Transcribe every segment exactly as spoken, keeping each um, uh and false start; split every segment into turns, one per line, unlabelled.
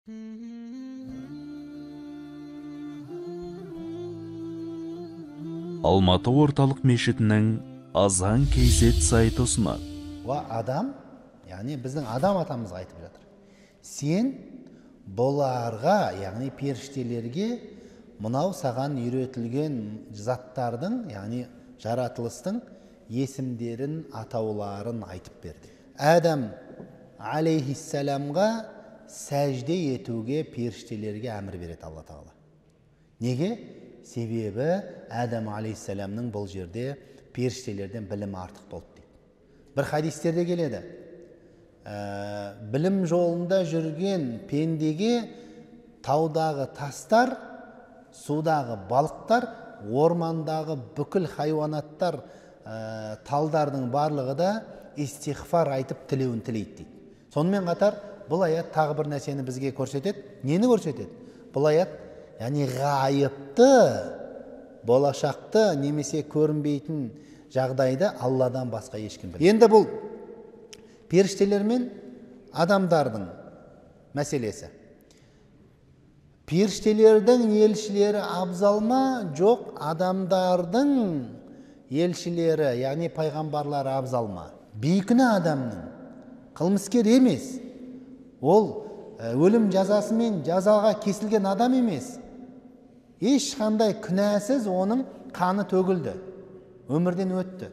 Алматы орталық мешітінің азан кейзет сайты ұсынады.
Ва адам, яғни біздің адам атамыз айтып жатыр. Сен бұларға, яғни періштелерге мынау саған үйретілген заттардың, яғни жаратылыстың есімдерін, атауларын айтып берді. Адам алейхиссаламға сәжде етуге періштелерге әмір береді Алла Тағала. Неге? Себебі Адам алейхиссаламның бұл жерде періштелерден білімі артық болды дейді. Бір хадистерде келеді. Ә, білім жолында жүрген пендеге таудағы тастар, судағы балықтар, ормандағы бүкіл хайуанаттар, ә, талдардың барлығы да истихфар айтып тілеуін тілейді дейді. Сонымен қатар бұл аят тағы бір нәрсені бізге көрсетеді. Нені көрсетеді? Бұл аят, яғни ғайыпты, болашақты немесе көрінбейтін жағдайды Алладан басқа ешкім білмейді. Енді бұл періштелер мен адамдардың мәселесі. Періштелердің елшілері абзал ма, жоқ, адамдардың елшілері, яғни пайғамбарлары абзал ма? Бейкүнә адамның, қылмыскер емес, ол өлім жазасымен жазаға кесілген адам емес, ешқандай күнәсіз оның қаны төгілді, өмірден өтті.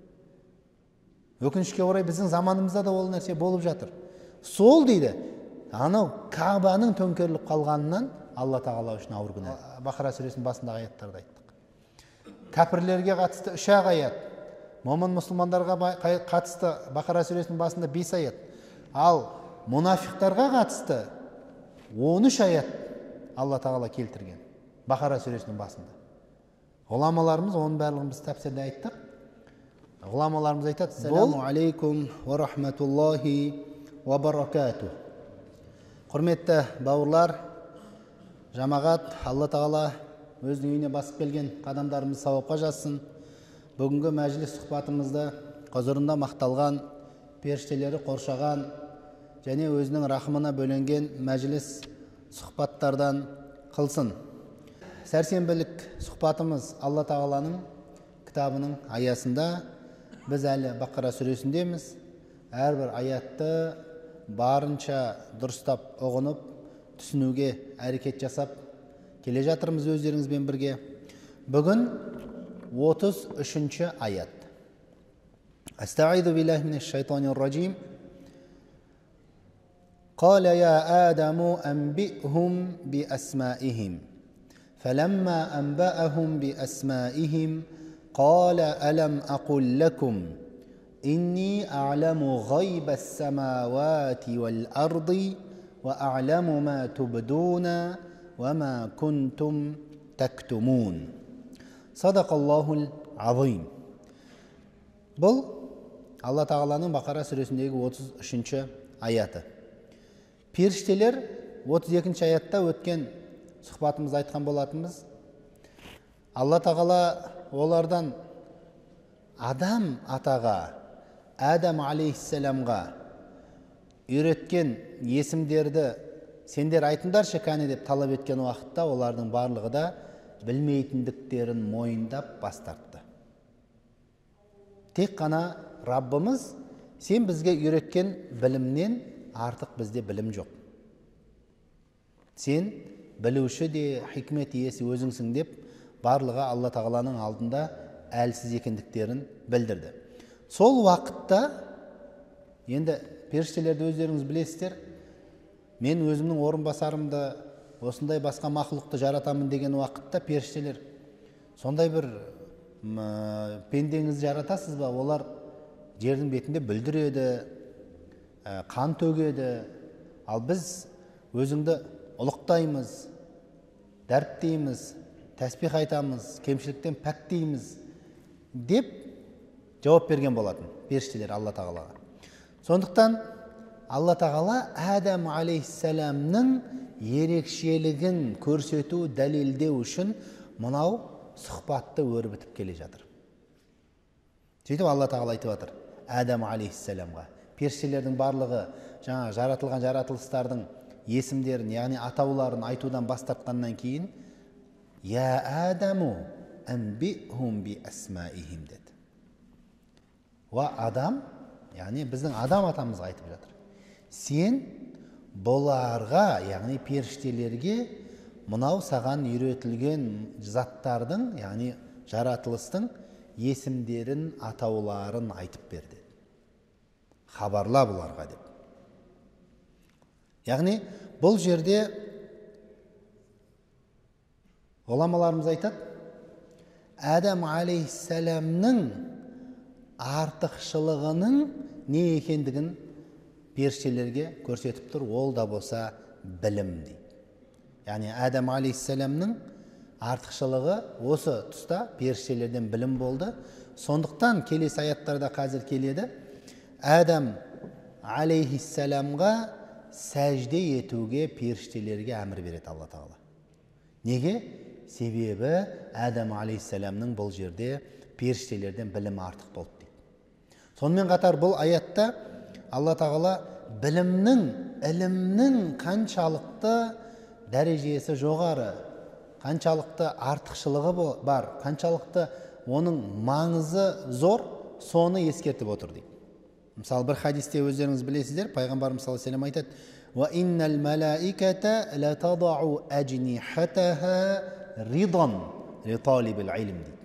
Өкінішке орай біздің заманымызда да ол нәрсе болып жатыр. Сол дейді, анау Кабаның төңкеріліп қалғанынан Алла Тағала үшін ауыр күнә. Бақара сүресінің басындағы аяттарды айттық. Кәпірлерге қатысты үш ақ аят, момын мұсылмандарға қатысты Бақара сүресінің басында бес аят, ал мұнафиқтарға қатысты он үш аят Алла Тағала келтірген Бақара сүресінің басында. Ғұламаларымыз, оның барлығын біз тәпсірде айттық. Ғұламаларымыз айтады: "Ассаламу алейкум ва рахматуллахи ва баракату." Құрметті бауырлар, жамағат, Алла Тағала өзінің үйіне басып келген қадамдарымыз сауапқа жазсын. Бүгінгі мәжіліс сұхбатымызды құзырында мақталған, періштелері қоршаған және өзінің рахымына бөленген мәжіліс сұхбаттардан қылсын. Сәрсенбілік сұхбатымыз Алла Тағаланың кітабының аясында. Біз әлі Бақара сүресіндеміз. Әрбір аятты барынша дұрыстап ұғынып, түсінуге әрекет жасап келе жатырмыз өздеріңізбен бірге. Бүгін отыз үшінші аят. Астағиду биллахи минаш шайтанир раджим. قال يا آدم أنبئهم بأسمائهم فلما أنبأهم بأسمائهم قال ألم أقل لكم إني أعلم غيب السماوات والأرض وأعلم ما تبدون وما كنتم تكتمون صدق الله العظيم. Бұл Алла Тағаланың Бақара сүресіндегі отыз үшінші аяты. Періштелер отыз екінші аятта өткен сұхбатымыз айтқан болатынбыз. Алла Тағала олардан адам атаға, Адам алейхиссаламға үйреткен есімдерді сендер айтыңдаршы кәне деп талап еткен уақытта олардың барлығы да білмейтіндіктерін мойындап бас тартты. Тек қана Раббымыз, сен бізге үйреткен білімнен артық бізде білім жоқ. Сен білуші де хикмет иесі өзіңсің деп барлығы Алла Тағаланың алдында әлсіз екендіктерін білдірді. Сол уақытта, енді періштелерді өздеріңіз білесіздер, мен өзімнің орынбасарымды, осындай басқа мақлұқты жаратамын деген уақытта періштелер сондай бір пендеңізді жаратасыз ба, олар жердің бетінде бүлдіреді, қан төгеді, ал біз өзіңді ұлықтаймыз, дәріптейміз, тәсбих айтамыз, кемшіліктен пәктейміз деп жауап берген болатын періштелер Алла Тағалаға. Сондықтан Алла Тағала Адам алейхиссаламның ерекшелігін көрсету, дәлелдеу үшін мынау сұхбатты өрбітіп келе жатыр. Сөйтіп Алла Тағала айтып жатыр Адам алейхиссаламға, періштелердің барлығы жаңа жаратылған жаратылыстардың есімдерін, яғни атауларын айтудан бас тартқаннан кейін «Я Адаму әмбихум би әсмаихим» деді. Ва адам, яғни біздің адам атамызға айтып жатыр. Сен бұларға, яғни періштелерге мынау саған үйретілген заттардың, яғни жаратылыстың есімдерін, атауларын айтып берді. Хабарла бұларға деп. Яғни бұл жерде ғұламаларымыз айтады, Адам алейхиссаламның артықшылығының не екендігін періштелерге көрсетіп тұр, ол да болса білім дейді. Яғни Адам алейхиссаламның артықшылығы осы тұста періштелерден білім болды. Сондықтан келесі аяттарда қазір келеді, Адам алейхиссаламға сәжде етуге періштелерге әмір береді Алла Тағала. Неге? Себебі Адам алейхиссаламның бұл жерде періштелерден білімі артық болды дейді. Сонымен қатар бұл аятта Алла Тағала білімнің, ілімнің қаншалықты дәрежесі жоғары, қаншалықты артықшылығы бар, қаншалықты оның маңызы зор, соны ескертіп отыр дейді. Мысалы, бір хадисте өздеріңіз білесіздер, пайғамбарымыз саллаллаху алейхи ва саллям айтады: «Ва иннал малаиката ла тадау ажнихатаха ридан ли талибил илм» дейді.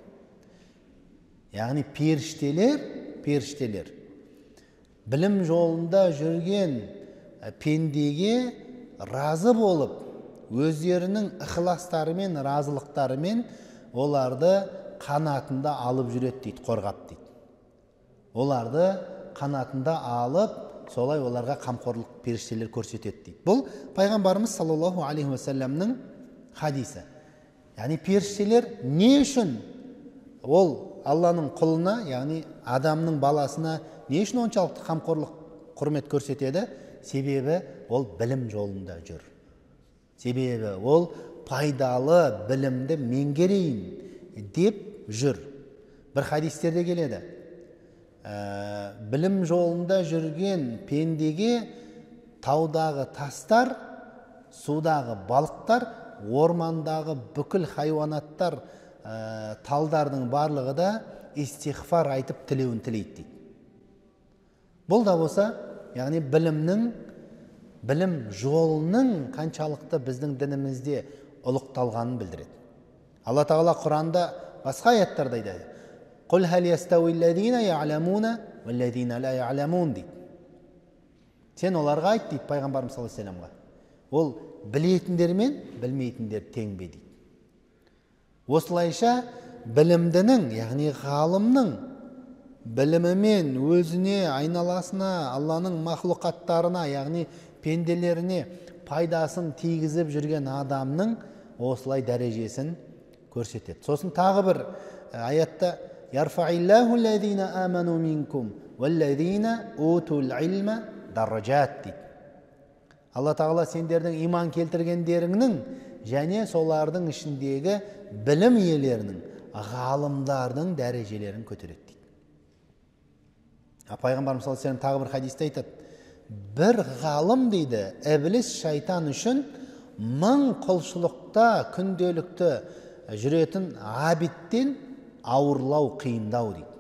Яғни періштелер, періштелер білім жолында жүрген пендеге разы болып, өздерінің ықыластарымен, разылықтарымен оларды қанатында алып жүреді дейді, қорғап дейді. Оларды қанатында алып, солай оларға қамқорлық періштелер көрсетеді дейді. Бұл пайғамбарымыз саллаллаху алейхи ва салламның хадисі. Яғни періштелер не үшін ол Алланың құлына, яғни адамның баласына не үшін оншалықты қамқорлық, құрмет көрсетеді? Себебі ол білім жолында жүр. Себебі ол пайдалы білімді меңгерейін деп жүр. Бір хадистерде келеді, ә, білім жолында жүрген пендеге таудағы тастар, судағы балықтар, ормандағы бүкіл хайуанаттар, ә, талдардың барлығы да истихфар айтып тілеуін тілейді дейді. Бұл да болса, яғни білімнің, білім жолының қаншалықты біздің дінімізде ұлықталғанын білдіреді. Алла Тағала Құранда басқа аяттарда айтады: «Құл хал ястауиллазина я'ламуна валлазина ла я'ламун» дейді. Сен оларға айт дейді пайғамбарымыз саллаллаху алейхи ва саллямға. Ол білетіндер мен білмейтіндер тең бе дейді. Осылайша білімдінің, яғни ғалымның білімімен өзіне, айналасына, Алланың махлуқаттарына, яғни пенделеріне пайдасын тигізіп жүрген адамның осылай дәрежесін көрсетеді. Сосын тағы бір аятта: «Ярфаиллаху лазина аману минкум валлазина утул илма даражат» дейді. Алла Тағала сендердің иман келтіргендеріңнің және солардың ішіндегі білім иелерінің, ғалымдардың дәрежелерін көтереді дейді. Пайғамбарымыз саллаллаху алейхи ва саллям тағы бір хадисте айтады: бір ғалым дейді, іблис шайтан үшін мың құлшылықта күнделікті жүретін абидтен ауырлау, қиындау дейді.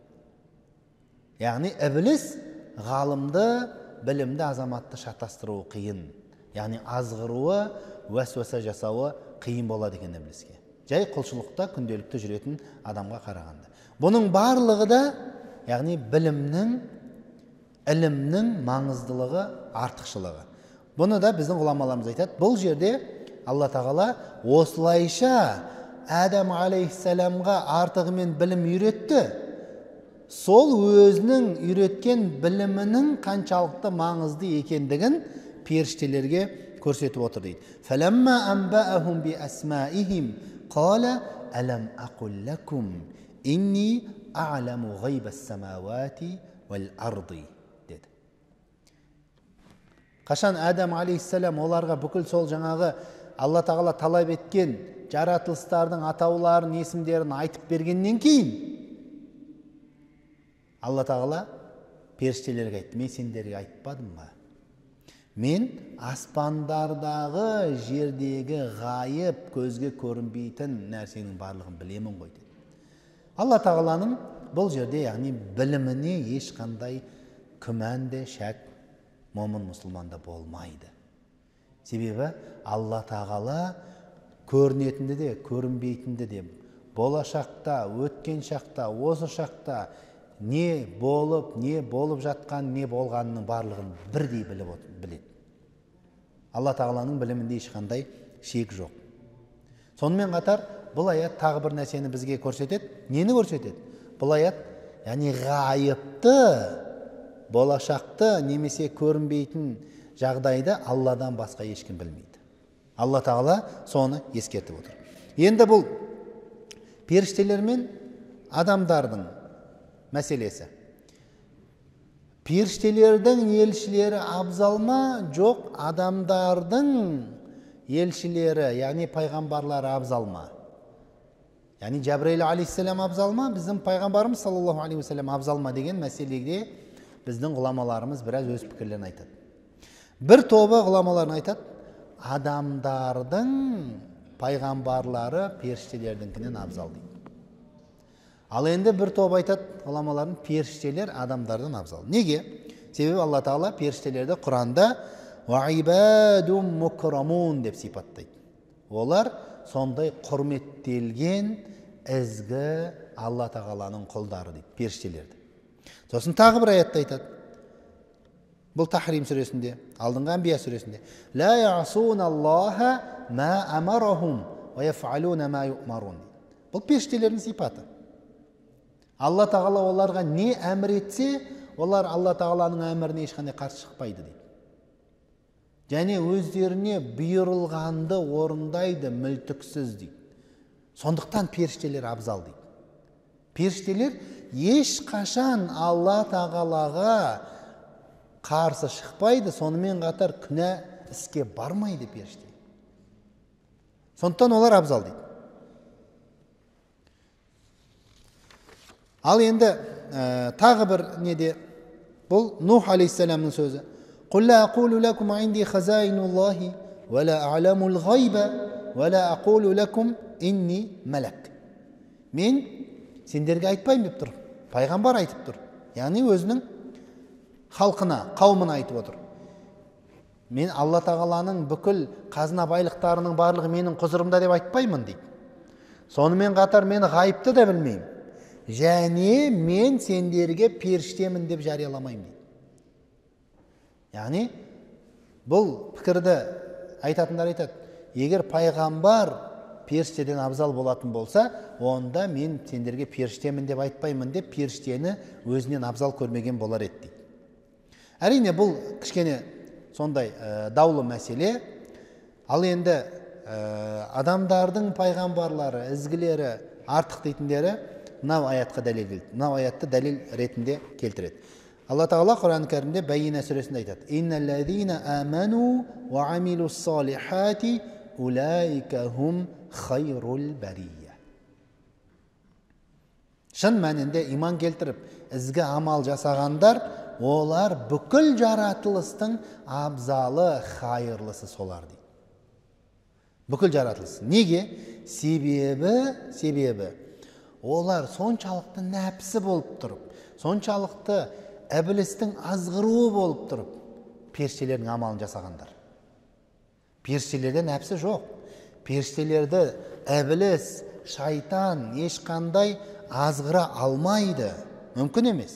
Яғни іблис ғалымды, білімді азаматты шатастыруы қиын. Яғни азғыруы, уәсуәса жасауы қиын болады екен іблиске. Жай құлшылықта күнделікті жүретін адамға қарағанда. Бұның барлығы да, яғни білімнің, ілімнің маңыздылығы, артықшылығы. Бұны да біздің ғұламаларымыз айтады. Бұл жерде Алла Тағала осылайша Адам алейхиссаламға артығымен білім үйретті. Сол өзінің үйреткен білімінің қаншалықты маңызды екендігін періштелерге көрсетіп отыр дейді. «Фәләммә әмбәәхум би әсмәихим қала әләм әқул ләкум инни а'ламу ғайбәс самауати вәл арди» деді. Қашан Адам алейхиссалам оларға бүкіл сол жаңағы Алла Тағала талап еткен жаратылыстардың атауларын, есімдерін айтып бергеннен кейін Алла Тағала періштелерге айтты: «Мен сендерге айтпадым ба? Мен аспандардағы, жердегі ғайып, көзге көрінбейтін нәрсенің барлығын білемін ғой деді. Алла тағаланың бұл жерде, яғни біліміне ешқандай күмән де, шәк момын мұсылманда болмайды. Себебі Алла тағала көрінетінді де, көрінбейтінді де, болашақта, өткен шақта, осы шақта не болып, не болып жатқан, не болғанының барлығын бірдей біліп біледі. Алла тағаланың білімінде ешқандай шек жоқ. Сонымен қатар бұл аят тағы бір нәрсені бізге көрсетеді. Нені көрсетеді? Бұл аят, яғни ғайыпты, болашақты немесе көрінбейтін жағдайды Алладан басқа ешкім білмейді. Алла тағала соны ескертіп отыр. Енді бұл періштелер мен адамдардың мәселесі. Періштелердің елшілері абзал ма, жоқ, адамдардың елшілері, яғни пайғамбарлары абзал ма? Яғни Жабраил алейхиссалам абзал ма, біздің пайғамбарымыз саллаллаху алейхи уассалам абзал ма деген мәселеге біздің ғұламаларымыз біраз өз пікірлерін айтады. Бір тобы ғұламаларын айтады, адамдардың пайғамбарлары періштелердіңкінен абзал дейді. Ал енді бір топ айтады ғұламалардың, періштелер адамдардан абзал. Неге? Себебі Алла тағала періштелерді Құранда «Уайбадум мукрамун» деп сипаттайды. Олар сондай құрметтелген ізгі Алла тағаланың құлдары дейді, періштелерді. Сосын тағы бір аятта айтады. Бұл Тахрим сүресінде, алдыңғы Анбия сүресінде. «Ла ясуна Аллаха ма амарахум ва яфалуна ма юмарун». Бұл періштелердің сипаты. Алла тағала оларға не әмір етсе, олар Алла тағаланың әміріне ешқандай қарсы шықпайды дейді. Және өздеріне бұйырылғанды орындайды мүлтіксіз дейді. Сондықтан періштелер абзал дейді. Періштелер ешқашан Алла тағалаға қарсы шықпайды, сонымен қатар күнә іске бармайды періште. Сондықтан олар абзал дейді. Ал енді ә, тағы бір неде, бұл Нух алейхиссаламның сөзі. «Құл ла ақулу лакум инди хазайнуллахи, ва ла а'ламул ғайба, ва ла ақулу лакум инни мәләк». Мен сендерге айтпаймын деп тұр. Пайғамбар айтып тұр. Яғни өзінің халқына, қауымына айтып отыр. Мен Алла тағаланың бүкіл қазына байлықтарының барлығы менің құзырымда деп айтпаймын дейді. Сонымен қатар мен ғайыпты да білмеймін. Және мен сендерге періштемін деп жарияламаймын дейді. Яғни бұл пікірді айтатындар айтады. Егер пайғамбар періштеден абзал болатын болса, онда мен сендерге періштемін деп айтпаймын деп періштені өзінен абзал көрмеген болар еді дейді. Әрине бұл кішкене сондай ә, даулы мәселе. Ал енді ә, адамдардың пайғамбарлары, ізгілері, артық дейтіндері мынау аятқа дәлел, мынау аятты дәлел ретінде келтіреді. Алла тағала Құран кәрімде Байина сүресінде айтады: «Инналлазина аману ва амилус салихати улайка хум хайрул бария». Шын мәнінде иман келтіріп, ізгі амал жасағандар, олар бүкіл жаратылыстың абзалы, хайырлысы солар дейді. Бүкіл жаратылыс. Неге? Себебі, себебі олар соншалықты нәпсі болып тұрып, соншалықты әбілістің азғыруы болып тұрып, періштелердің амалын жасағандар. Періштелерде нәпсі жоқ. Періштелерді әбіліс, шайтан ешқандай азғыра алмайды. Мүмкін емес.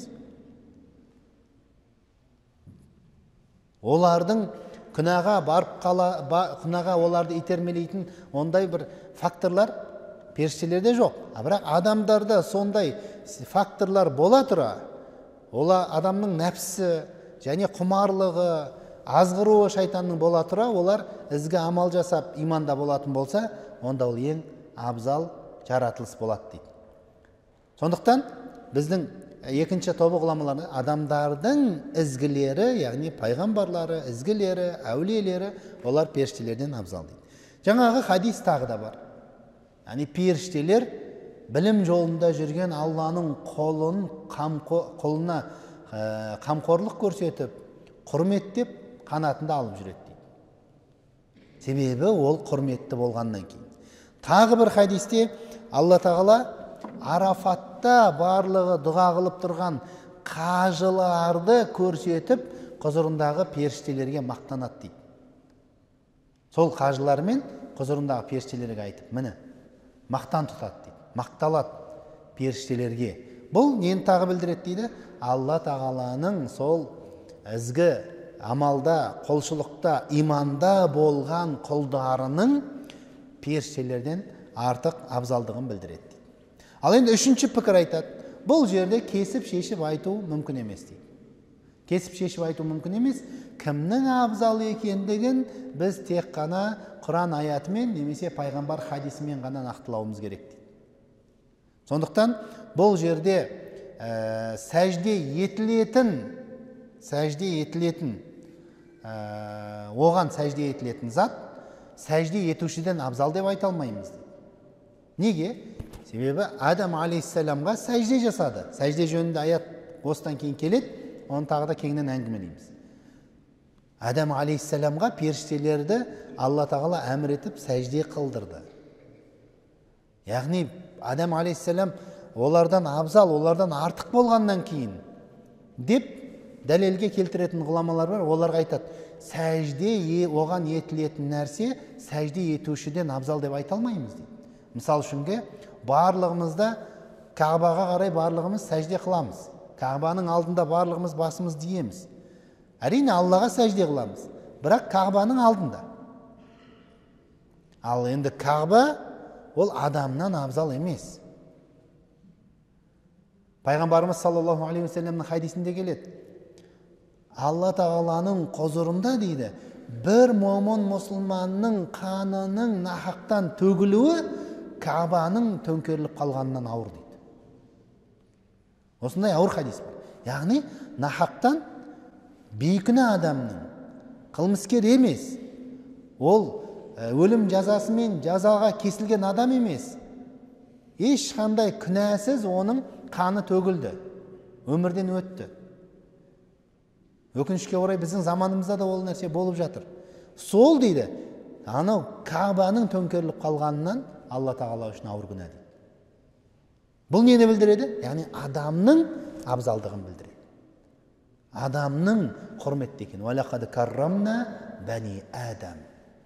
Олардың күнәға барып қала, ба, күнәға оларды итермелейтін ондай бір факторлар періштелерде жоқ. А бірақ адамдарда сондай факторлар бола тұра, ола адамның нәпсі және құмарлығы, азғыруы шайтанның бола тұра, олар ізгі амал жасап иманда болатын болса, онда ол ең абзал жаратылыс болады дейді. Сондықтан біздің екінші тобы ғұламалары адамдардың ізгілері, яғни пайғамбарлары, ізгілері, әулиелері, олар періштелерден абзал дейді. Жаңағы хадис тағы да бар. Яғни періштелер білім жолында жүрген Алланың қолын қолына қамқорлық көрсетіп, құрметтеп, қанатында алып жүреді дейді. Себебі ол құрметті болғаннан кейін. Тағы бір хадисте Алла тағала Арафатта барлығы дұға қылып тұрған қажыларды көрсетіп, құзырындағы періштелерге мақтанады дейді. Сол қажылар мен құзырындағы періштелерге айтып, міне, мақтан тұтады дейді, мақталады періштелерге. Бұл нені тағы білдіреді дейді? Алла тағаланың сол ізгі амалда, құлшылықта, иманда болған құлдарының періштелерден артық абзалдығын білдіреді дейді. Ал енді үшінші пікір айтады. Бұл жерде кесіп шешіп айту мүмкін емес дейді. Кесіп шешіп айту мүмкін емес. Кімнің абзал екендігін біз тек қана Құран аятымен немесе пайғамбар хадисімен ғана нақтылауымыз керек дейді. Сондықтан бұл жерде ә, сәжде етілетін, сәжде етілетін, ә, оған сәжде етілетін зат, сәжде етушіден абзал деп айта алмаймыз дейді. Неге? Себебі Адам алейхиссаламға сәжде жасады. Сәжде жөнінде аят осыдан кейін келеді, оны тағы да кеңінен әңгімелейміз. Адам алейхиссаламға періштелерді Алла тағала әмір етіп сәжде қылдырды. Яғни Адам алейхиссалам олардан абзал, олардан артық болғаннан кейін деп дәлелге келтіретін ғұламалар бар. Оларға айтады, сәжде оған етілетін нәрсе сәжде етушіден абзал деп айта алмаймыз дейді. Мысал үшінге барлығымызда Кағбаға қарай барлығымыз сәжде қыламыз. Кағбаның алдында барлығымыз басымыз диеміз. Әрине Аллаға сәжде қыламыз, бірақ Кағбаның алдында. Ал енді Кағба ол адамнан абзал емес. Пайғамбарымыз саллаллаху алейхи вассаламның хадисінде келеді. Алла тағаланың құзырында дейді, бір момын мұсылманның қанының нахақтан төгілуі Кағбаның төңкеріліп қалғанынан ауыр дейді. Осындай ауыр хадис бар. Яғни нахақтан бейкүнә адамның, қылмыскер емес, ол өлім жазасымен жазаға кесілген адам емес, ешқандай күнәсіз оның қаны төгілді, өмірден өтті. Өкінішке орай біздің заманымызда да ол нәрсе болып жатыр. Сол дейді, анау Кағбаның төңкеріліп қалғанынан Алла тағала үшін ауыр күнә дейді. Бұл нені білдіреді? Яғни адамның абзалдығын білдіреді. Адамның құрметті екен. Валақад каррамна бани Адам.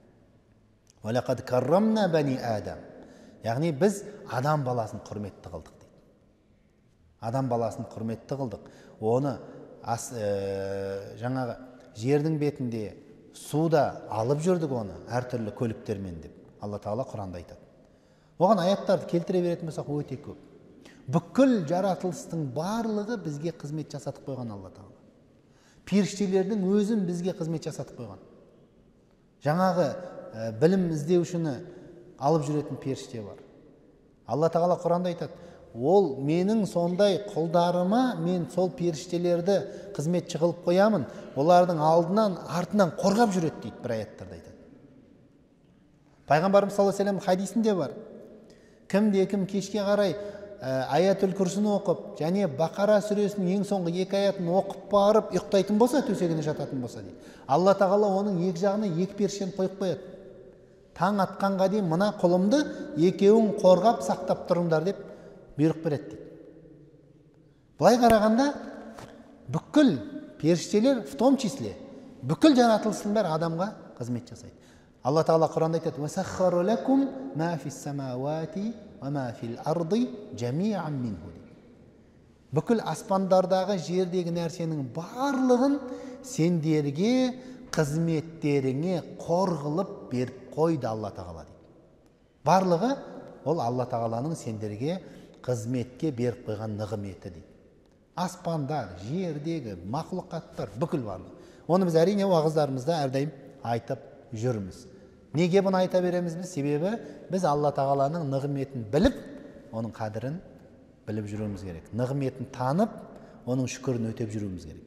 Валақад каррамна бани Адам. Яғни біз адам баласын құрметті қылдық дейді. Адам баласын құрметті қылдық. Оны ас, ә, жаңағы жердің бетінде суда алып жүрдік оны әртүрлі көліктермен деп Алла тағала Құранда айтады. Оған аяттарды келтіре беретін болсақ өте көп. Бүкіл жаратылыстың барлығы бізге қызмет жасатып қойған Алла тағала. Періштелердің өзін бізге қызмет жасатып қойған. Жаңағы ә, білім іздеушіні алып жүретін періште бар. Алла тағала Құранда айтады, ол менің сондай құлдарыма мен сол періштелерді қызметші қылып қоямын, олардың алдынан артынан қорғап жүреді дейді бір аяттарда айтады. Пайғамбарымыз саллаллаху алейхи вассалам хадисінде бар. Кімде кім кешке қарай аятүл күрсіні оқып, және Бақара сүресінің ең соңғы екі аятын оқып барып ұйықтайтын болса, төсегіне жататын болса дейді. Алла тағала оның екі жағына екі періштені қойып қояды. Таң атқанға дейін мына құлымды екеуін қорғап сақтап тұрыңдар деп бұйрық береді дейді. Былай қарағанда бүкіл періштелер, в том числе бүкіл жаратылыстың бәрі адамға қызмет жасайды. Алла тағала Құранда айтады: "Васаххара лакум ма фис самавати ва ма фил арди жамиан минху." Бүкіл аспандардағы, жердегі нәрсенің барлығын сендерге қызметтеріңе қорғылып беріп қойды Алла тағала дейді. Барлығы ол Алла тағаланың сендерге қызметке беріп қойған нығметі дейді. Аспандар, жердегі мақлұқаттар бүкіл барлығы. Оны біз әрине уағыздарымызда әрдайым айтып жүрміз. Неге бұны айта береміз біз? Себебі біз Алла тағаланың нығметін біліп, оның қадірін біліп жүруіміз керек. Нығметін танып, оның шүкірін өтеп жүруіміз керек.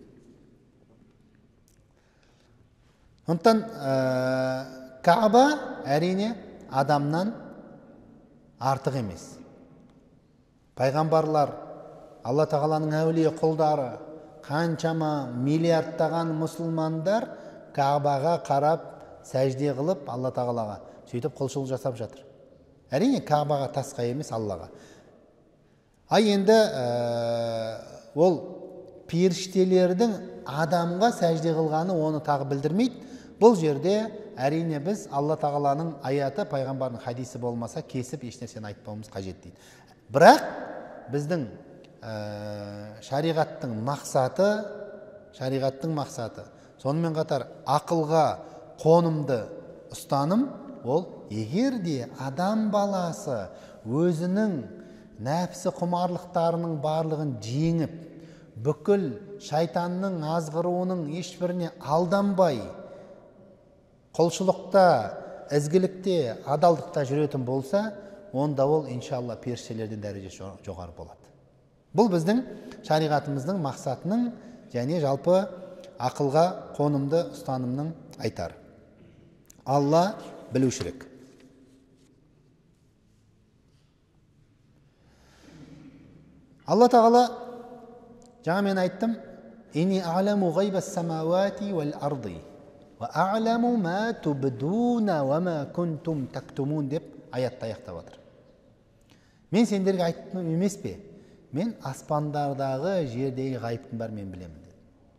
Сондықтан Кағба әрине адамнан артық емес. Пайғамбарлар, Алла тағаланың әулие құлдары, қаншама миллиардтаған мұсылмандар Кағбаға қарап сәжде қылып Алла тағалаға сөйтіп құлшылық жасап жатыр. Әрине Кағбаға, тасқа емес, Аллаға. Ай енді ол періштелердің адамға сәжде қылғаны оны тағы білдірмейді. Бұл жерде әрине біз Алла тағаланың аяты, пайғамбардың хадисі болмаса кесіп ешнәрсені айтпауымыз қажет дейді. Бірақ біздің шариғаттың мақсаты, шариғаттың мақсаты, сонымен қатар ақылға қонымды ұстаным, ол егер де адам баласы өзінің нәпсі құмарлықтарының барлығын жеңіп, бүкіл шайтанның азғыруының ешбіріне алданбай, құлшылықта, ізгілікте, адалдықта жүретін болса, онда ол иншалла періштелерден дәрежесі жоғары болады. Бұл біздің шариғатымыздың мақсатының және жалпы ақылға қонымды ұстанымның айтары. Алла білушірек. Алла тағала, жаңа мен айттым, «Ини а'ламу ғайбас самавати вал арди, ва а'ламу ма тубдуна ва ма кунтум тактумун» деп аятты аяқтап отыр. Мен сендерге айттым емес пе? Мен аспандардағы, жердегі ғайыптың бар мен білемін деді.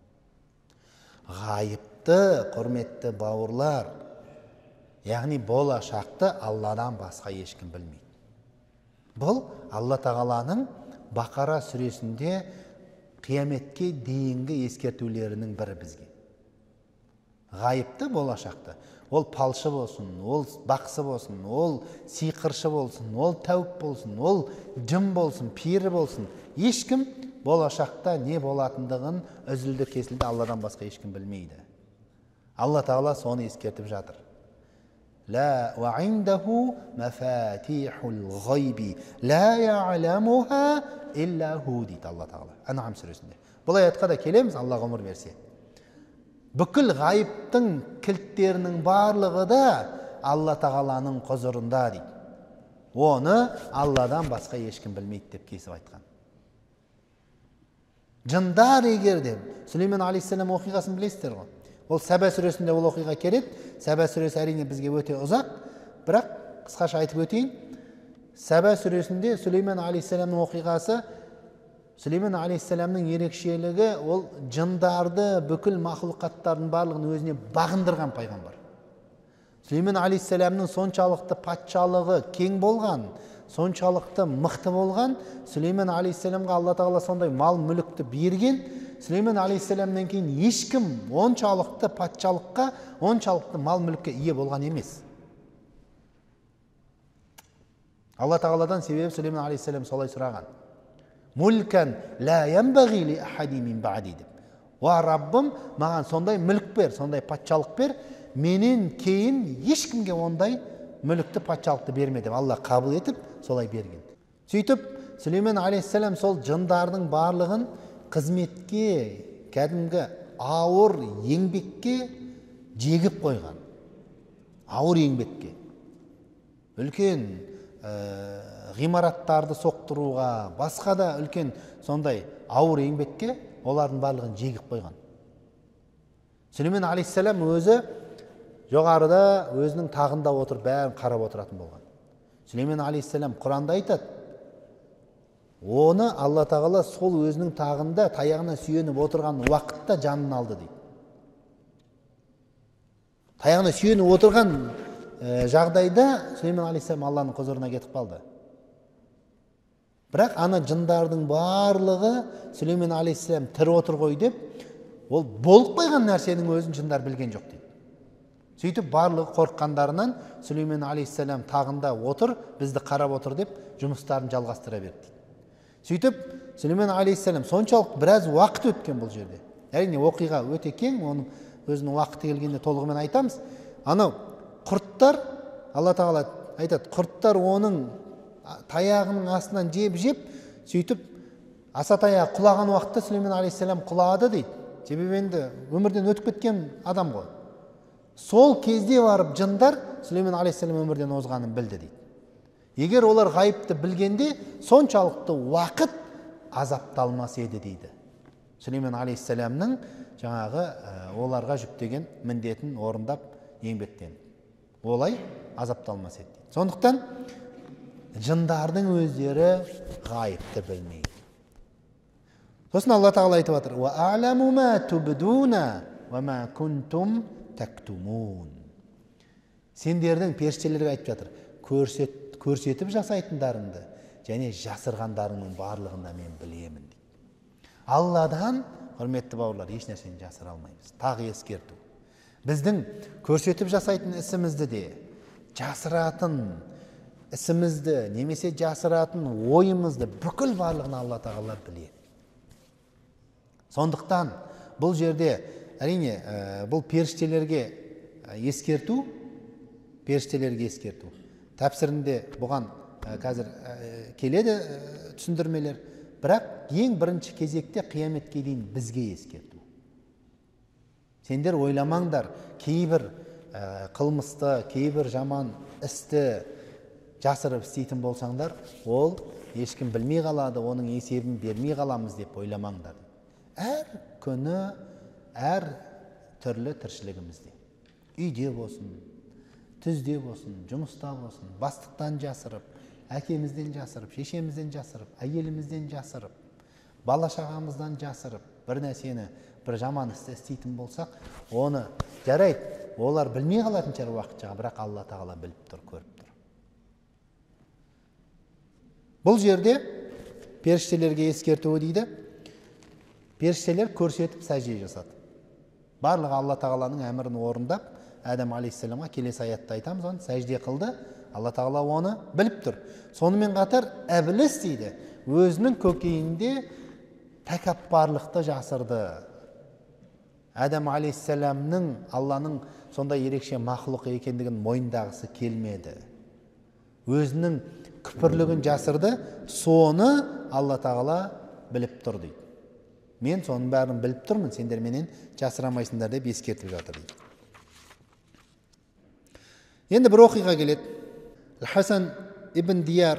Ғайыпты, құрметті бауырлар, яғни болашақты Алладан басқа ешкім білмейді. Бұл Алла тағаланың Бақара сүресінде қияметке дейінгі ескертулерінің бірі бізге. Ғайыпты, болашақты. Ол палшы болсын, ол бақсы болсын, ол сиқыршы болсын, ол тәуіп болсын, ол жын болсын, пері болсын. Ешкім болашақта не болатындығын үзілді кесілді Алладан басқа ешкім білмейді. Алла тағала соны ескертіп жатыр. Ла ва индаху мафатихул ғайби ла я'ламуха илля ху дейді Алла тағала. Ан'ам сүресінде. Бұл аятқа да келеміз, Алла ғұмыр берсе. Бүкіл ғайыптың кілттерінің барлығы да Алла тағаланың құзырында дейді. Оны Алладан басқа ешкім білмейді деп кесіп айтқан. Жындар егер де, Сүлеймен алейхиссалам оқиғасын білесіздер ғой. Ол Сәбә сүресінде ол оқиға келеді. Сәбә сүресі әрине бізге өте ұзақ, бірақ қысқаша айтып өтейін. Сәбә сүресінде Сүлеймен алейхиссаламның оқиғасы, Сүлеймен алейхиссаламның ерекшелігі, ол жындарды, бүкіл мақлұқаттардың барлығын өзіне бағындырған пайғамбар. Сүлеймен алейхиссаламның соншалықты патшалығы кең болған, соншалықты мықты болған, Сүлеймен алейхиссаламға Алла тағала сондай мал мүлікті берген. Сүлеймен алейхиссаламнан кейін ешкім оншалықты патшалыққа, оншалықты мал мүлікке ие болған емес. Алла тағаладан себебі Сүлеймен алейхиссалам солай сұраған. Мүлкән ла янбағи ли ахади мин баъди деп. Уа Раббым, маған сондай мүлік бер, сондай патшалық бер, менен кейін ешкімге ондай мүлікті, патшалықты берме деп Алла қабыл етіп, солай берген. Сөйтіп, Сүлеймен алейхиссалам сол жындардың барлығын қызметке, кәдімгі ауыр еңбекке жегіп қойған. Ауыр еңбекке. Үлкен ғимараттарды соқтыруға, басқа да үлкен сондай ауыр еңбекке олардың барлығын жегіп қойған. Сүлеймен алейхиссалам өзі жоғарыда өзінің тағында отыр, бәрін қарап отыратын болған. Сүлеймен алейхиссалам Құранда айтады, оны Алла тағала сол өзінің тағында таяғына сүйеніп отырған уақытта жанын алды дейді. Таяғына сүйеніп отырған жағдайда Сүлеймен алейхиссалам Алланың құзырына кетіп қалды. Бірақ ана жындардың барлығы Сүлеймен алейхиссалам тірі отыр ғой деп, ол болып қойған нәрсенің өзін жындар білген жоқ дейді. Сөйтіп барлығы қорыққандарынан Сүлеймен алейхиссалам тағында отыр, бізді қарап отыр деп жұмыстарын жалғастыра берді. Сөйтіп Сүлеймен алейхиссалам соншалық біраз уақыт өткен бұл жерде. Әрине оқиға өте кең, оның өзінің уақыты келгенде толығымен айтамыз. Анау құрттар, Алла тағала айтады, құрттар оның таяғының астынан жеп-жеп, сөйтіп аса таяғы құлаған уақытта Сүлеймен алейхиссалам құлады дейді. Себебі енді өмірден өтіп кеткен адам ғой. Сол кезде барып жындар Сүлеймен алейхиссалам өмірден озғанын білді дейді. Егер олар ғайыпты білгенде, соншалықты уақыт азапталмас еді дейді. Сүлеймен алейхиссаламның жаңағы оларға жүктеген міндетін орындап еңбектеніп. Олай азапталмас еді. Сондықтан жындардың өздері ғайыпты білмейді. Сосын Алла тағала айтып жатыр: "Ва а'ламу ма тубдуна ва ма кунтум тактумун." Сендердің періштелерге айтып жатыр: "Көрсет, көрсетіп жасайтындарыңды және жасырғандарыңның барлығын да мен білемін" дейді. Алладан, құрметті бауырлар, еш нәрсені жасыра алмаймыз. Тағы ескерту. Біздің көрсетіп жасайтын ісімізді де, жасыратын ісімізді, немесе жасыратын ойымызды, бүкіл барлығын Алла тағала біледі. Сондықтан бұл жерде әрине бұл періштелерге ескерту, періштелерге ескерту. Тәпсірінде бұған қазір келеді түсіндірмелер, бірақ ең бірінші кезекте қияметке дейін бізге ескерту. Сендер ойламаңдар, кейбір қылмысты, кейбір жаман істі жасырып істейтін болсаңдар, ол ешкім білмей қалады, оның есебін бермей қаламыз деп ойламаңдар. Әр күні, әр түрлі тіршілігімізде, үйде болсын, түзде болсын, жұмыста болсын, бастықтан жасырып, әкемізден жасырып, шешемізден жасырып, әйелімізден жасырып, бала шағамыздан жасырып, бір нәрсені, бір жаман істі істейтін болсақ, оны жарайды, олар білмей қалатын шығар уақытша, бірақ Алла тағала біліп тұр, көріп тұр. Бұл жерде періштелерге ескертуі дейді. Періштелер көрсетіп сәжде жасады. Барлығы Алла тағаланың әмірін орындап, Адам алейхиссаламға келесі аятта айтамыз, оны сәжде қылды. Алла тағала оны біліп тұр. Сонымен қатар әбіліс дейді, өзінің көкейінде тәкаппарлықты жасырды. Адам алейхиссаламның Алланың сондай ерекше мақлұқ екендігін мойындағысы келмеді. Өзінің күпірлігін жасырды, соны Алла тағала біліп тұр дейді. Мен соның бәрін біліп тұрмын, сендер менен жасырамайсыңдар деп ескертіп жатыр дейді. Енді бір оқиға келеді. Хасан ибн Дияр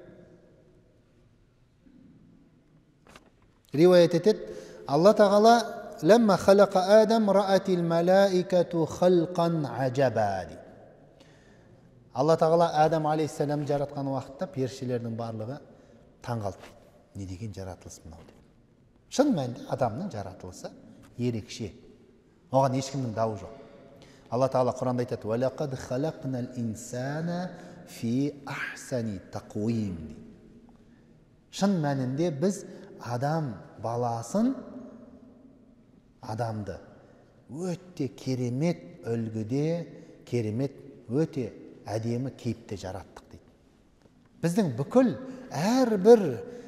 риуаят етеді. Алла тағала لما خلق آدم رأت الملائكة خلقا عجبا. Алла тағала Адам алейхиссалам жаратқан уақытта періштелердің барлығы таңғалды. Не деген жаратылыс мынау деп. Шын мәнінде адамның жаратылысы ерекше. Оған ешкімнің дауы жоқ. Алла тағала Құранда айтады: "Валақад халақнал инсана фи ахсани тақуим." Шын мәнінде біз адам баласын, адамды өте керемет үлгіде, керемет өте әдемі кейіпте жараттық дейді. Біздің бүкіл әрбір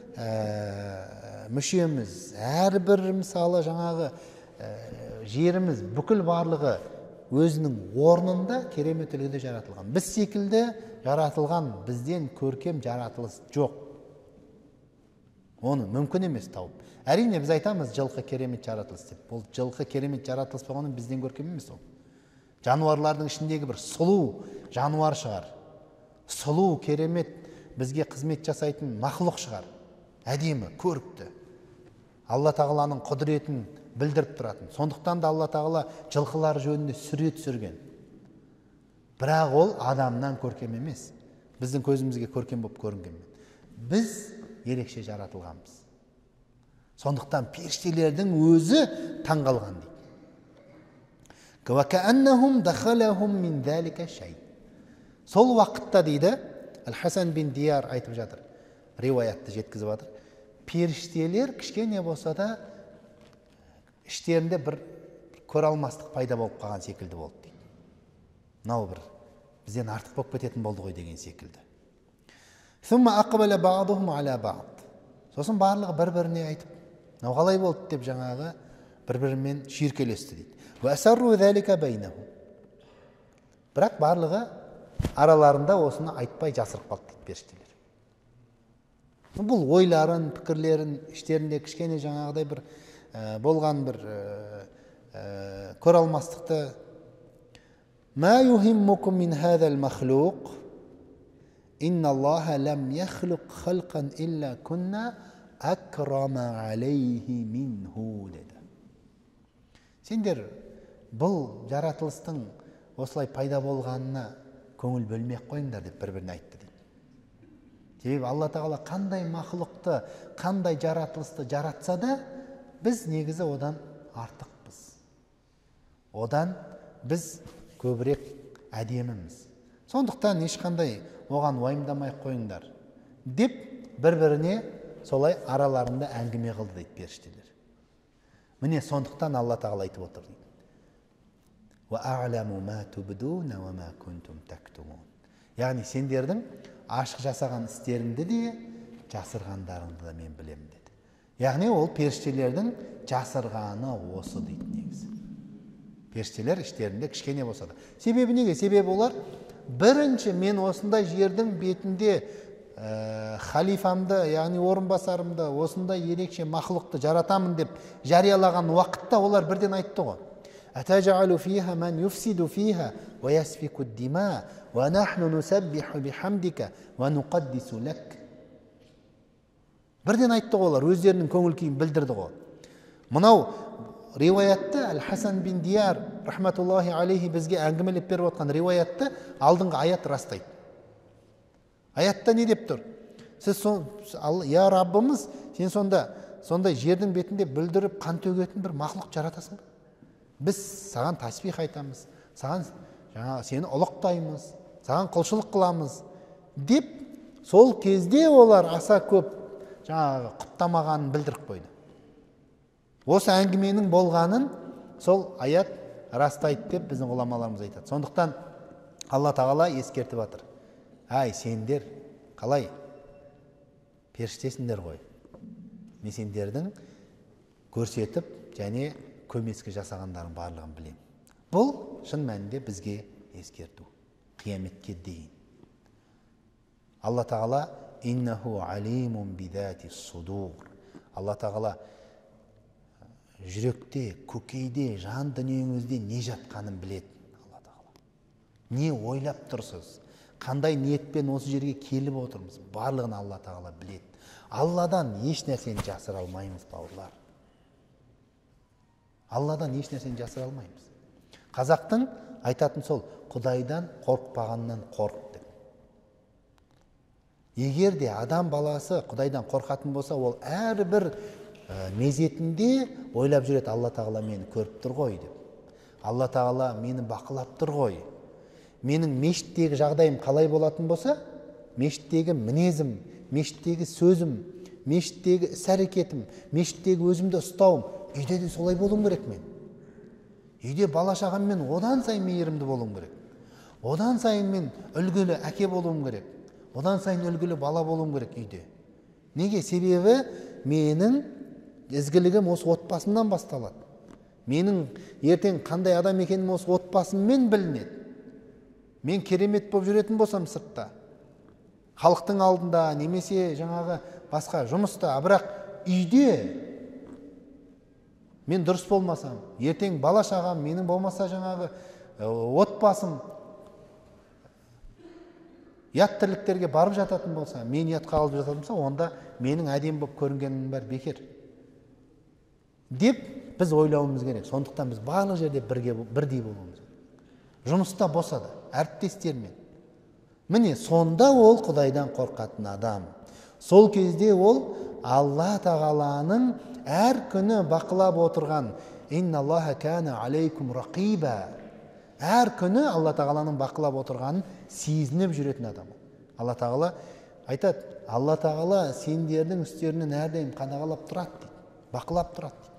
мүшеміз, әрбір мысалы жаңағы жеріміз, бүкіл барлығы өзінің орнында керемет үлгіде жаратылған. Біз секілді жаратылған, бізден көркем жаратылыс жоқ. Оны мүмкін емес тауып. Әрине біз айтамыз, жылқы керемет жаратылыс деп. Бұл жылқы керемет жаратылыс болғаны бізден көркем емес ол. Жануарлардың ішіндегі бір сұлу жануар шығар. Сұлу, керемет, бізге қызмет жасайтын мақлұқ шығар. Әдемі, көрікті. Алла тағаланың құдіретін білдіріп тұратын. Сондықтан да Алла тағала жылқылар жөнінде сүрет түсірген. Бірақ ол адамнан көркем емес. Біздің көзімізге көркем болып көрінген. Біз ерекше жаратылғанбыз. Сондықтан періштелердің өзі таңғалған дейді. وَكَأَنَّهُمْ دَخَلَهُمْ مِنْ ذَلِكَ شَيْءٍ. Сол уақытта дейді, Хасан бин Дияр айтып жатыр, риуаятты жеткізіп жатыр. Періштелер кішкене болса да іштерінде бір көре алмастық пайда болып қалған секілді болды дейді. Мынау бір бізден артық болып кететін болды ғой деген секілді. ثُمَّ أَقْبَلَ بَعْضُهُمْ عَلَى بَعْضٍ. Сосын барлығы бір-біріне айтып, мынау қалай болды деп жаңағы бір-бірімен шүйіркелесті дейді. وَأَسَرُّوا ذَلِكَ بَيْنَهُمْ. Бірақ барлығы араларында осыны айтпай жасырып қалды дейді періштелер. Бұл ойларын, пікірлерін іштерінде кішкене жаңағыдай бір болған бір көре алмастықты مَا يُهِمُّكُمْ مِنْ هَذَا الْمَخْلُوقِ إِنَّ اللَّهَ لَمْ يَخْلُقْ خَلْقًا إِلَّا كُنَّا أَكْرَمَ عَلَيْهِ مِنْهُ dedi. Сендер бұл жаратылыстың осылай пайда болғанына көңіл бөлмей қойыңдар деп бір-біріне айтты дейді. Себебі Алла тағала қандай мақұлықты, қандай жаратылысты жаратса да, біз негізі одан артықпыз. Одан біз көбірек әдеміміз. Сондықтан ешқандай оған уайымдамай қойыңдар деп бір-біріне солай араларында әңгіме қылды дейді періштелер. Міне сондықтан Алла тағала айтып отыр дейді. Яғни сендердің ашық жасаған істеріңді де, жасырғандарыңды да мен білемін деді. Яғни ол періштелердің жасырғаны осы дейді негізі. Періштелер іштерінде кішкене болса да. Себебі неге? Себебі олар бірінші мен осындай жердің бетінде ә, халифамды, яғни орынбасарымды, осындай ерекше мақұлықты жаратамын деп жариялаған уақытта олар бірден айтты ғой. أتجعل فيها من يفسد فيها ويسفك الدماء ونحن نسبح بحمدك ونقدس لك. Бірден айтты ғой олар, өздерінің көңіл күйін білдірді ғой. Мынау риуаятта Әл-Хасан бин Дияр рахматуллахи алейхи бізге әңгімелеп беріп отқан риуаятты алдыңғы аят растайды. Аятта не деп тұр? Сіз сон, я Раббымыз, сен сонда сондай жердің бетінде бүлдіріп қан төгетін бір мақлұқ жаратасың ба? Біз саған тасбих айтамыз, саған жаңа сені ұлықтаймыз, саған құлшылық қыламыз деп сол кезде олар аса көп жаңағы құптамағанын білдіріп қойды. Осы әңгіменің болғанын сол аят растайды деп біздің ғұламаларымыз айтады. Сондықтан Алла тағала ескертіп жатыр. Ай, сендер қалай періштесіңдер ғой. Мен сендердің көрсетіп және көмескі жасағандарын барлығын білем. Бұл шын мәнінде бізге ескерту. Қияметке дейін. Алла тағала иннаху алимун бидати судур. Алла тағала жүректе, көкейде, жан дүниеңізде не жатқанын біледі. Алла тағала. Не ойлап тұрсыз? Қандай ниетпен осы жерге келіп отырмыз? Барлығын Алла тағала біледі. Алладан еш нәрсені жасыра алмаймыз, бауырлар. Алладан еш нәрсені жасыра алмаймыз. Қазақтың айтатын сол, Құдайдан қорықпағаннан қорық деп. Егер де адам баласы Құдайдан қорқатын болса, ол әрбір мезетінде ойлап жүреді, Алла тағала мені көріп тұр ғой деп. Алла тағала мені бақылап тұр ғой. Менің мешіттегі жағдайым қалай болатын болса, мешіттегі мінезім, мешіттегі сөзім, мешіттегі іс-әрекетім, мешіттегі өзімді ұстауым, үйде де солай болуым керек мен. Үйде бала шағаммен одан сайын мейірімді болуым керек. Одан сайын мен үлгілі әке болуым керек. Одан сайын үлгілі бала болуым керек үйде. Неге? Себебі менің ізгілігім осы отбасымнан басталады. Менің ертең қандай адам екенім осы отбасыммен білінеді. Мен керемет болып жүретін болсам сыртта, халықтың алдында, немесе жаңағы басқа жұмыста, бірақ үйде мен дұрыс болмасам, ертең бала шағам, менің болмаса жаңағы отбасым ят тірліктерге барып жататын болса, мен ятқа қалып жататын болса, онда менің әдем болып көрінгенім бар бекер деп біз ойлауымыз керек. Сондықтан біз барлық жерде бірге бірдей болуымыз керек. Жұмыста болса да, әріптестермен. Міне сонда ол Құдайдан қорқатын адам. Сол кезде ол Алла тағаланың әр күні бақылап отырған инналлаха кана алейкум рақиба. Әр күні Алла тағаланың бақылап отырғанын сезініп жүретін адам. Алла тағала айтады, Алла тағала сендердің үстерінен әрдайым қадағалап тұрады дейді, бақылап тұрады дейді.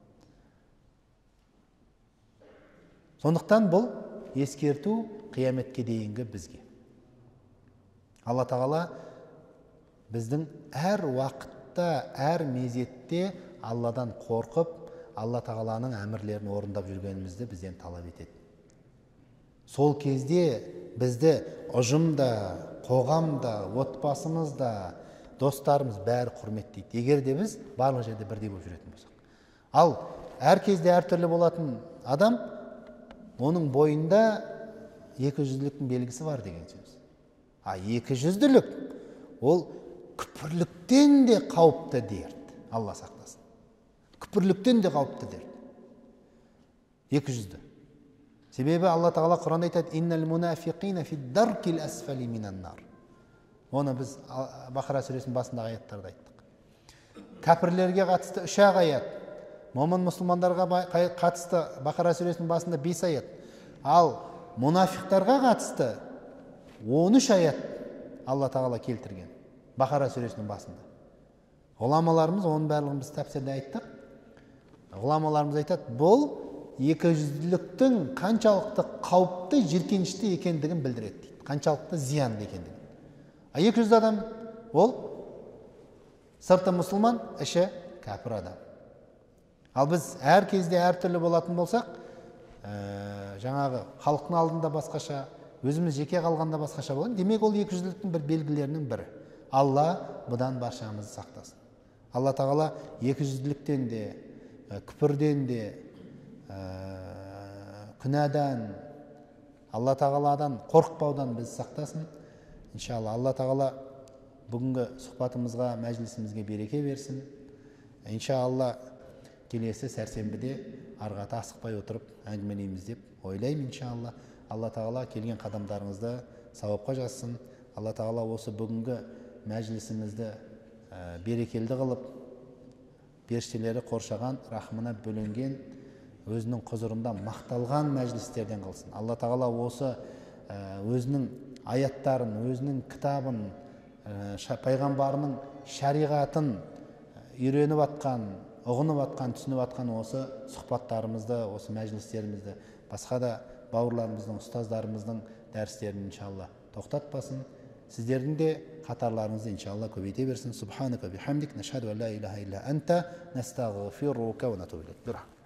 Сондықтан бұл ескерту қияметке дейінгі бізге. Алла тағала біздің әр уақытта, әр мезетте Алладан қорқып, Алла тағаланың әмірлерін орындап жүргенімізді бізден талап етеді. Сол кезде бізді ұжымда, қоғамда, отбасымызда, достарымыз бәрі құрметтейді. Егер де біз барлық жерде бірдей болып жүретін болсақ. Ал әр кезде әртүрлі болатын адам, оның бойында екі жүзділіктің белгісі бар деген сөз. А екі жүзділік ол күпірліктен де қауіпті дерт. Алла сақтасын. Күпірліктен де қауіпті дерт. екі жүзді. Себебі Алла тағала Құранда айтады: «Иннал мунафиқина фи даркил асфали минан нар». Оны біз Бақара сүресінің басындағы аяттарда айттық. Кәпірлерге қатысты үш ақ аят, момын мұсылмандарға қатысты Бақара сүресінің басында бес аят, ал мұнафиқтарға қатысты он үш аят Алла тағала келтірген Бақара сүресінің басында. Ғұламаларымыз, оның барлығын біз тәпсірде айттық. Ғұламаларымыз айтады, бұл екі жүзділіктің қаншалықты қауіпті, жиіркенішті екендігін білдіреді дейді. Қаншалықты зиянды екендігін. А екі жүз адам ол сырты мұсылман, іші кәпір адам. Ал біз әр кезде әртүрлі болатын болсақ, ә, жаңағы халықтың алдында басқаша, өзіміз жеке қалғанда басқаша болады. Демек ол екі жүзділіктің бір белгілерінің бірі. Алла бұдан баршамызды сақтасын. Алла тағала екі жүзділіктен де, күпірден де, күнәдан, Алла тағаладан қорықпаудан біз сақтасын. Иншалла, Алла тағала бүгінгі сұхбатымызға, мәжілісімізге береке берсін. Иншалла, келесі сәрсенбіде арғата асықпай отырып әңгімелейміз деп ойлаймын. Иншалла, Алла тағала келген қадамдарыңызды сауапқа жазсын. Алла тағала осы бүгінгі мәжілісімізді берекелді қылып, періштелері қоршаған, рахмына бөленген, өзінің құзырында мақталған мәжілістерден қылсын. Алла тағала осы өзінің аяттарын, өзінің кітабын, пайғамбарының шариғатын үйреніп атқан, ұғынып атқан, түсініп атқан осы сұхбаттарымызды, осы мәжілістерімізді, басқа да бауырларымыздың, ұстаздарымыздың дәрістерін иншалла тоқтатпасын. Сіздердің де қатарларыңызды иншалла көбейте берсін. Субханака бихамдик, нашхаду ан ла илаха илля анта, настағфирука ва натубу илейк.